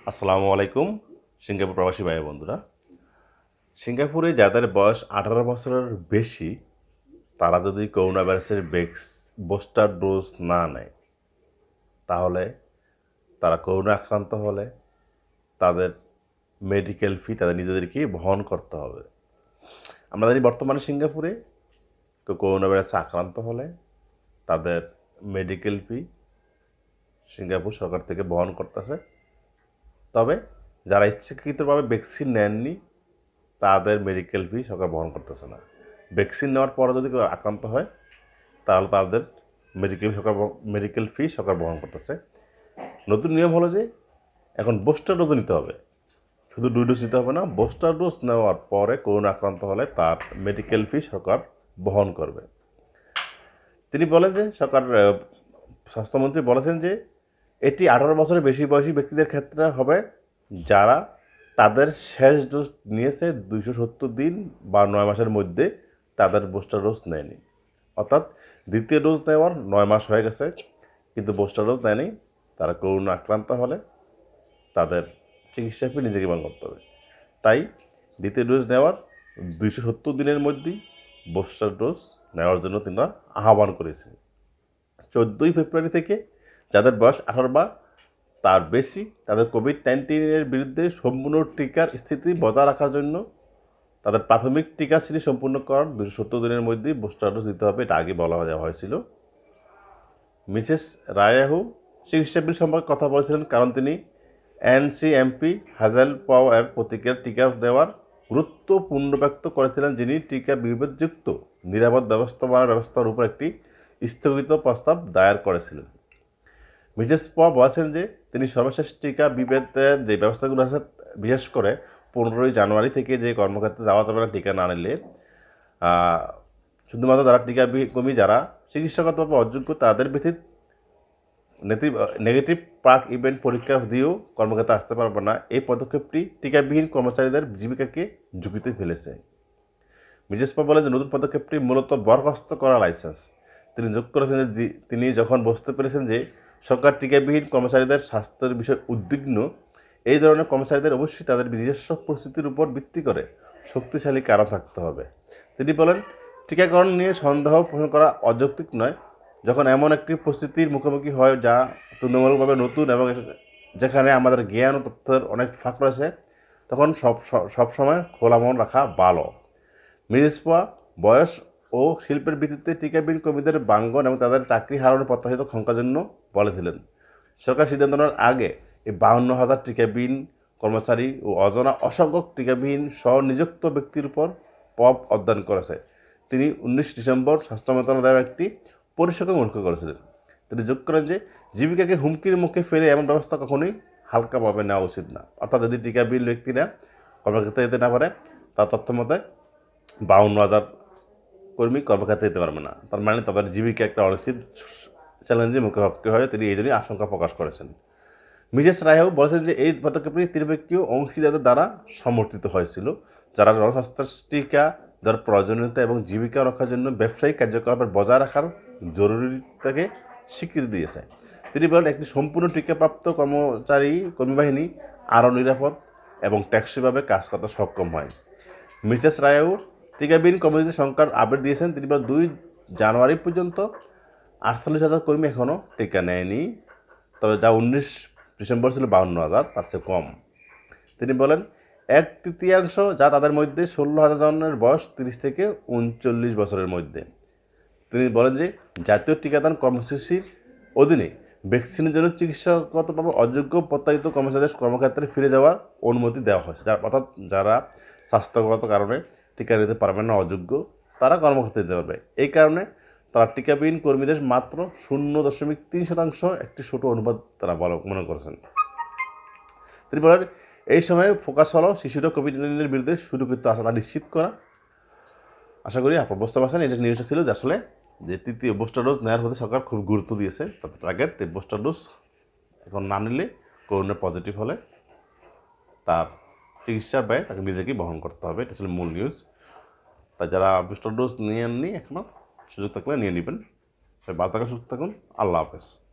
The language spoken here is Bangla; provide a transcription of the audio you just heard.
আসসালামু আলাইকুম সিঙ্গাপুর প্রবাসী ভাই বন্ধুরা। সিঙ্গাপুরে যাদের বয়স 18 বছরের বেশি তারা যদি করোনা ভাইরাসের বুস্টার ডোজ না নেয় তাহলে তারা করোনা আক্রান্ত হলে তাদের মেডিকেল ফি তাদের নিজেদেরকেই বহন করতে হবে। আমরা জানি বর্তমানে সিঙ্গাপুরে করোনা ভাইরাসে আক্রান্ত হলে তাদের মেডিকেল ফি সিঙ্গাপুর সরকার থেকে বহন করতেছে। তবে যারা ইচ্ছাকৃতভাবে ভ্যাকসিন নেননি তাদের মেডিকেল ফি সরকার বহন করতেছে না। ভ্যাকসিন নেওয়ার পরে যদি কেউ আক্রান্ত হয় তাহলে তাদের মেডিকেল ফি সরকার বহন করতেছে। নতুন নিয়ম হলো যে এখন বুস্টার ডোজ নিতে হবে, শুধু 2 ডোজ নিতে হবে না, বুস্টার ডোজ নেওয়ার পরে করোনা আক্রান্ত হলে তার মেডিকেল ফি সরকার বহন করবে। তিনি বলেন যে স্বাস্থ্যমন্ত্রী বলেছেন যে এটি 18 বছরের বেশি বয়সী ব্যক্তিদের ক্ষেত্রে হবে যারা তাদের শেষ ডোজ নিয়েছে 270 দিন বা 9 মাসের মধ্যে তাদের বুস্টার ডোজ নেয়নি। অর্থাৎ দ্বিতীয় ডোজ নেওয়ার 9 মাস হয়ে গেছে কিন্তু বুস্টার ডোজ নেয়নি, তারা করোনা আক্রান্ত হলে তাদের চিকিৎসা ফি নিজেকে বহন করতে হবে। তাই দ্বিতীয় ডোজ নেওয়ার 270 দিনের মধ্যেই বুস্টার ডোজ নেওয়ার জন্য তিনারা আহ্বান করেছে। 14 ফেব্রুয়ারি থেকে যাদের বয়স 18 বা তার বেশি তাদের কোভিড-19 বিরুদ্ধে সম্পূর্ণ টিকার স্থিতি বজায় রাখার জন্য তাদের প্রাথমিক টিকা সিরিজ সম্পূর্ণ করার 270 দিনের মধ্যেই বুস্টার ডোজ দিতে হবে, এটা আগে বলা দেওয়া হয়েছিল। মিসেস রায়াহু চিকিৎসা বিল সম্পর্কে কথা বলেছিলেন কারণ তিনি এনসিএমপি হাজেল পাও এর প্রতিক্রিয়ার টিকা দেওয়ার গুরুত্ব পুনর্ব্যক্ত করেছিলেন, যিনি টিকা বিভেদযুক্ত নিরাপদ ব্যবস্থার উপর একটি স্থগিত প্রস্তাব দায়ের করেছিলেন। মিসেস প বলেছেন যে তিনি সর্বশেষ টিকা বিভেদের যে ব্যবস্থাগুলো আছে, বিশেষ করে 15 জানুয়ারি থেকে যে কর্মক্ষেত্রে যাওয়া যাবে না টিকা না নিলে, শুধুমাত্র যারা টিকাকর্মী যারা চিকিৎসাগতভাবে অযোগ্য তাদের ব্যতীত নেগেটিভ প্রাক ইভেন্ট পরীক্ষা দিয়েও কর্মক্ষেত্রে আসতে পারবে না। এই পদক্ষেপটি টিকাবিহীন কর্মচারীদের জীবিকাকে ঝুঁকিতে ফেলেছে। মিসেস প বলেন যে নতুন পদক্ষেপটি মূলত বরখাস্ত করা লাইসেন্স। তিনি যোগ করেছেন যে তিনি যখন বুঝতে পেরেছেন যে সরকার টিকাবিহীন কর্মচারীদের স্বাস্থ্যের বিষয়ে উদ্বিগ্ন, এই ধরনের কর্মচারীদের অবশ্যই তাদের নিজস্ব পরিস্থিতির উপর ভিত্তি করে শক্তিশালী কারণ থাকতে হবে। তিনি বলেন টিকাকরণ নিয়ে সন্দেহ পোষণ করা অযৌক্তিক নয়। যখন এমন একটি পরিস্থিতির মুখোমুখি হয় যা তুলনামূলকভাবে নতুন এবং যেখানে আমাদের জ্ঞান ও তথ্যের অনেক ফাঁক রয়েছে, তখন সবসময় খোলা মন রাখা ভালো। মিসেস প বয়স ও শিল্পের ভিত্তিতে টিকাবিহীন কর্মীদের বাঙ্গন এবং তাদের চাকরি হারানোর প্রত্যাশিত সংখ্যার জন্য বলেছিলেন। সরকার সিদ্ধান্ত নেওয়ার আগে এই 52,000 টিকাবিহীন কর্মচারী ও অজানা অসংখ্য টিকাবিহীন স্বনিযুক্ত ব্যক্তির উপর পপ অধ্যয়ন করেছে। তিনি 19 ডিসেম্বর স্বাস্থ্য মন্ত্রণালয় দেওয়া একটি পরিসংখ্যান উল্লেখ করেছিলেন। তিনি যোগ করেন যে জীবিকাকে হুমকির মুখে ফেলে এমন ব্যবস্থা কখনোই হালকাভাবে নেওয়া উচিত না। অর্থাৎ যদি টিকাবিহীন ব্যক্তিরা কর্মক্ষেত্রে যেতে না পারে, তার তথ্য মতে 52,000 কর্মী কর্মক্ষেত্রে যেতে পারবে না, তার মানে তাদের জীবিকা একটা অনিশ্চিত চ্যালেঞ্জের মুখোমুখি হয়ে তিনি এই জন্যই আশঙ্কা প্রকাশ করেছেন। মিসেস রায়ও বলেছেন যে এই পদক্ষেপটি ত্রিপক্ষীয় অংশীদারদের দ্বারা সমর্থিত হয়েছিল, যারা জনস্বাস্থ্য টিকা দেওয়ার প্রয়োজনীয়তা এবং জীবিকা রক্ষার জন্য ব্যবসায়িক কার্যকলাপের বজায় রাখার জরুরিতাকে স্বীকৃতি দিয়েছে। তিনি বলেন একটি সম্পূর্ণ টিকাপ্রাপ্ত কর্মী বাহিনী আরও নিরাপদ এবং টেকসইভাবে কাজ করতে সক্ষম হয়। মিসেস রায়ও টিকাবিহীন কর্মীদের সংখ্যার আপডেট দিয়েছেন। তিনি বলেন 2 জানুয়ারি পর্যন্ত 48,000 কর্মী এখনও টিকা নেয়নি, তবে যা 19 ডিসেম্বর ছিল 52,000, তার চেয়ে কম। তিনি বলেন 1/3 যা তাদের মধ্যে 16,000 জনের বয়স 30 থেকে 39 বছরের মধ্যে। তিনি বলেন যে জাতীয় টিকাদান কর্মসূচির অধীনে ভ্যাকসিনের জন্য চিকিৎসাগতভাবে অযোগ্য প্রত্যায়িত কর্মচারীদের কর্মক্ষেত্রে ফিরে যাওয়ার অনুমতি দেওয়া হয়েছে, অর্থাৎ যারা স্বাস্থ্যগত কারণে টিকা নিতে পারবেন না, অযোগ্য, তারা কর্মক্ষেত্রে যেতে পারবে। এই কারণে তারা টিকাবিহীন কর্মীদের মাত্র 0.3% একটি ছোট অনুপাত তারা মনে করেছেন। তিনি বলেন এই সময়ে ফোকাস হলো শিশুরা কোভিড-19 বিরুদ্ধে সুরক্ষিত আসা তা নিশ্চিত করা। আশা করি আপনার বুঝতে পারছেন এটা নিউজটা ছিল যে আসলে যে তৃতীয় বুস্টার ডোজ নেওয়ার প্রতি সরকার খুব গুরুত্ব দিয়েছে। তাদের টার্গেট এই বুস্টার ডোজ এখন না নিলে করোনা পজিটিভ হলে তার চিকিৎসার ব্যয় তাকে নিজেকেই বহন করতে হবে। এটা ছিল মূল নিউজ। তাই যারা বুস্টার ডোজ নিয়ে আননি এখনও, সুযোগ থাকলে নিয়ে নেবেন। ভালো থাকুন, সুস্থ থাকুন। আল্লাহ হাফেজ।